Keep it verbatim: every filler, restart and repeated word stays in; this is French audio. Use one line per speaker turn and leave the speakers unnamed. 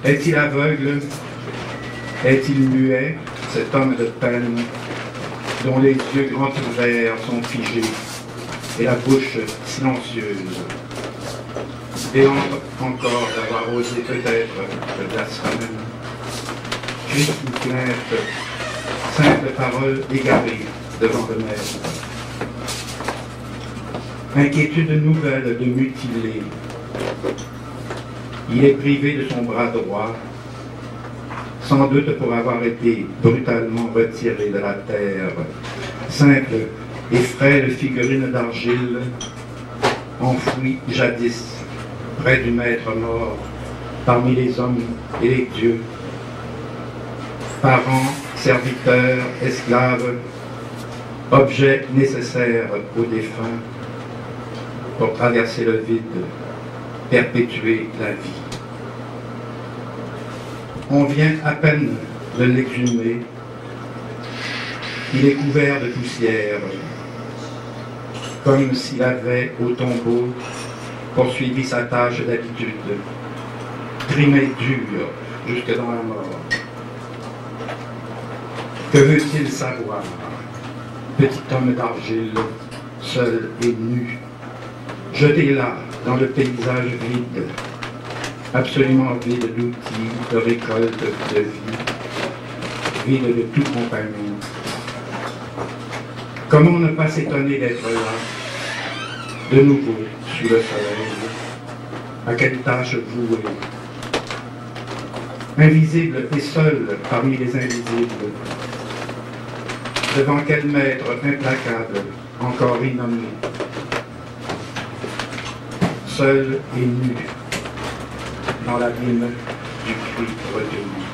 Est-il aveugle? Est-il muet, cet homme de peine, dont les yeux grands ouverts sont figés et la bouche silencieuse? Et encore d'avoir osé peut-être le blasphème. Cri ou plainte, simple parole égarée devant le maître. Inquiétude nouvelle de mutilé. Il est privé de son bras droit, sans doute pour avoir été brutalement retiré de la terre. Simple et frêle figurine d'argile, enfouie jadis près du maître mort, parmi les hommes et les dieux. Parents, serviteurs, esclaves, objets nécessaires aux défunts pour traverser le vide, perpétuer la vie. On vient à peine de l'exhumer. Il est couvert de poussière, comme s'il avait au tombeau poursuivi sa tâche d'habitude, trimé dur jusque dans la mort. Que veut-il savoir, petit homme d'argile, seul et nu, jeté là dans le paysage vide, absolument vide d'outils, de récolte, de vie, vide de tout compagnon. Comment ne pas s'étonner d'être là, de nouveau, sous le soleil? À quelle tâche vouée? Invisible et seul parmi les invisibles. Devant quel maître implacable, encore innommé? Seul et nu, dans l'abîme du cri retenu.